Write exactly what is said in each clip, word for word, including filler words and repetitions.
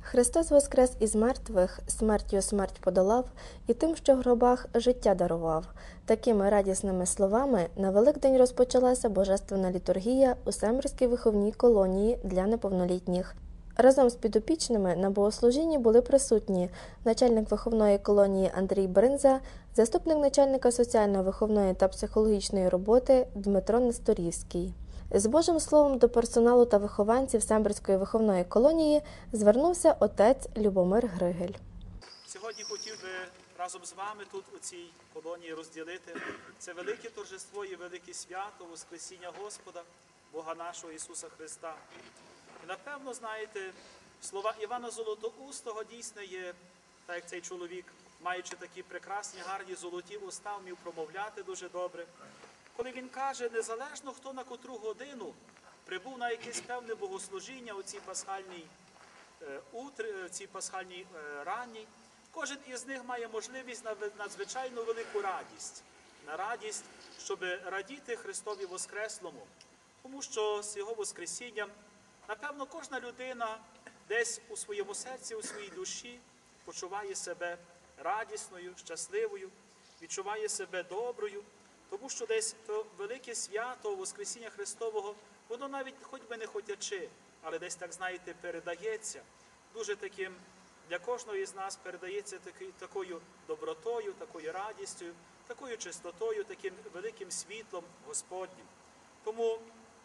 Христос воскрес із мертвих, смертю смерть подолав, і тим, що в гробах, життя дарував. Такими радісними словами на Великдень розпочалася божественна літургія у Сембірській виховній колонії для неповнолітніх. Разом з підопічними на богослужінні були присутні начальник виховної колонії Андрій Бринза, заступник начальника соціально-виховної та психологічної роботи Дмитро Несторівський. З Божим словом до персоналу та вихованців Сембірської виховної колонії звернувся отець Любомир Григель. Сьогодні хотів би разом з вами тут у цій колонії розділити це велике торжество і велике свято Воскресіння Господа, Бога нашого Ісуса Христа. І напевно, знаєте, слова Івана Золотоустого дійсно є, так як цей чоловік, маючи такі прекрасні, гарні золоті уста, вмів промовляти дуже добре. Коли він каже, незалежно хто на котру годину прибув на якесь певне богослужіння у цій пасхальній е, утр, цій пасхальній е, ранній, кожен із них має можливість на надзвичайно велику радість. На радість, щоб радіти Христові Воскреслому. Тому що з Його Воскресінням, напевно, кожна людина десь у своєму серці, у своїй душі почуває себе радісною, щасливою, відчуває себе доброю. Тому що десь то велике свято Воскресіння Христового, воно навіть, хоч би не хотячи, але десь, так знаєте, передається. Дуже таким, для кожного із нас передається таки, такою добротою, такою радістю, такою чистотою, таким великим світлом Господнім. Тому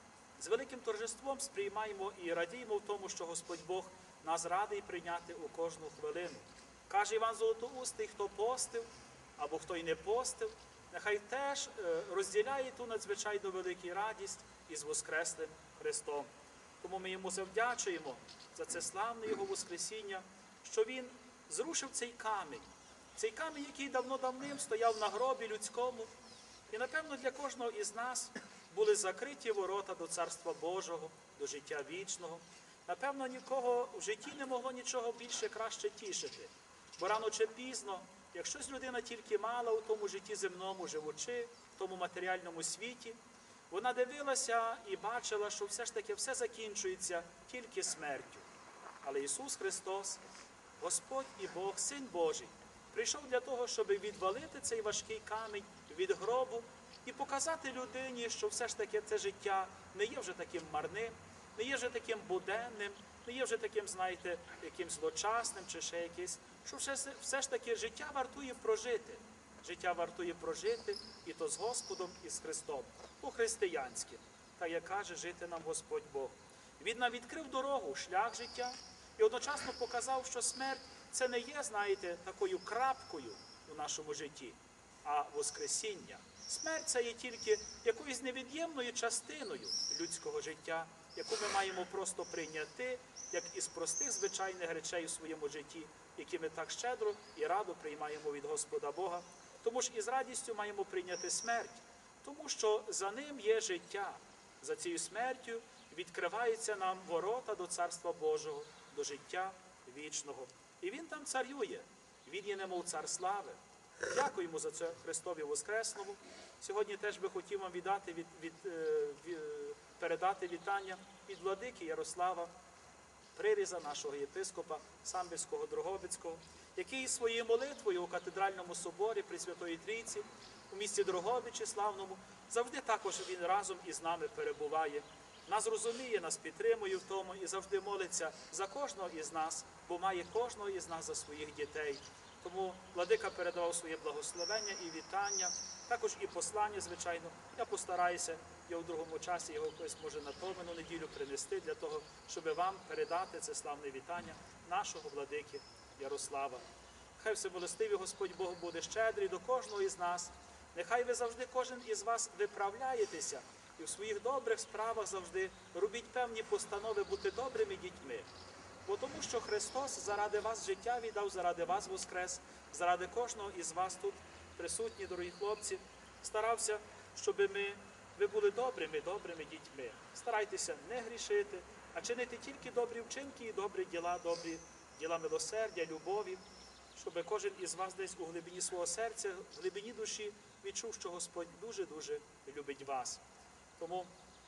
з великим торжеством сприймаємо і радіємо в тому, що Господь Бог нас радий прийняти у кожну хвилину. Каже Іван Золотоустий, хто постив, або хто й не постив, нехай теж розділяє ту надзвичайно велику радість із Воскреслим Христом. Тому ми йому завдячуємо за це славне Його Воскресіння, що Він зрушив цей камінь. Цей камінь, який давно-давним стояв на гробі людському. І, напевно, для кожного із нас були закриті ворота до Царства Божого, до життя вічного. Напевно, нікого в житті не могло нічого більше краще тішити. Бо рано чи пізно, якщо ж людина тільки мала у тому житті земному, живучи, в тому матеріальному світі, вона дивилася і бачила, що все ж таки все закінчується тільки смертю. Але Ісус Христос, Господь і Бог, Син Божий, прийшов для того, щоб відвалити цей важкий камінь від гробу і показати людині, що все ж таки це життя не є вже таким марним, не є вже таким буденним, не є вже таким, знаєте, яким злочасним чи ще якийсь, що все, все ж таки життя вартує прожити. Життя вартує прожити і то з Господом, і з Христом. По-християнськи, так як каже, жити нам Господь Бог. Він нам відкрив дорогу, шлях життя і одночасно показав, що смерть це не є, знаєте, такою крапкою у нашому житті, а воскресіння. Смерть це є тільки якоюсь невід'ємною частиною людського життя, яку ми маємо просто прийняти, як із простих звичайних речей у своєму житті, які ми так щедро і радо приймаємо від Господа Бога. Тому ж із радістю маємо прийняти смерть, тому що за ним є життя. За цією смертю відкриваються нам ворота до Царства Божого, до життя вічного. І Він там царює. Він є немов цар слави. Дякуємо за це Христові Воскресному. Сьогодні теж би хотів вам віддати, від, від, від, передати вітання від владики Ярослава Приріза, нашого єпископа Самбірського Дрогобицького, який своєю молитвою у катедральному соборі Пресвятої Трійці у місті Дрогобичі славному завжди також він разом із нами перебуває. Нас розуміє, нас підтримує в тому і завжди молиться за кожного із нас, бо має кожного із нас за своїх дітей. Тому владика передавав своє благословення і вітання, також і послання, звичайно. Я постараюся, я у другому часі його якось може на повну неділю принести, для того, щоб вам передати це славне вітання нашого владики Ярослава. Хай всемилостивий Господь Бог буде щедрий до кожного із нас. Нехай ви завжди, кожен із вас, виправляєтеся і в своїх добрих справах завжди робіть певні постанови бути добрими дітьми. Бо тому, що Христос заради вас життя віддав, заради вас воскрес, заради кожного із вас тут присутні, дорогі хлопці, старався, щоб ми, ви були добрими, добрими дітьми. Старайтеся не грішити, а чинити тільки добрі вчинки і добрі діла, добрі діла милосердя, любові, щоб кожен із вас десь у глибині свого серця, в глибині душі відчув, що Господь дуже-дуже любить вас. Тому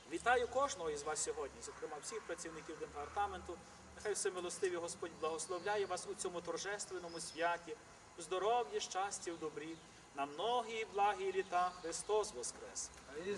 Вітаю кожного із вас сьогодні, зокрема всіх працівників департаменту. Нехай всемилостивий Господь благословляє вас у цьому торжественному святі, у здоров'ї, щасті, в добрі, на многі і благі літа. Христос воскрес!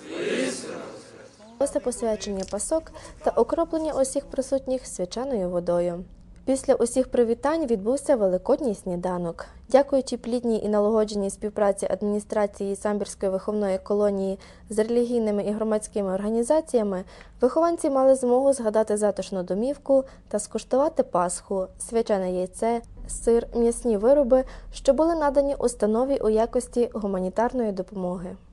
Після посвячення пасок та окроплення усіх присутніх свяченою водою. Після усіх привітань відбувся великодній сніданок. Дякуючи плідній і налагодженій співпраці адміністрації Самбірської виховної колонії з релігійними і громадськими організаціями, вихованці мали змогу згадати затишну домівку та скуштувати пасху, свячене яйце, сир, м'ясні вироби, що були надані установі у якості гуманітарної допомоги.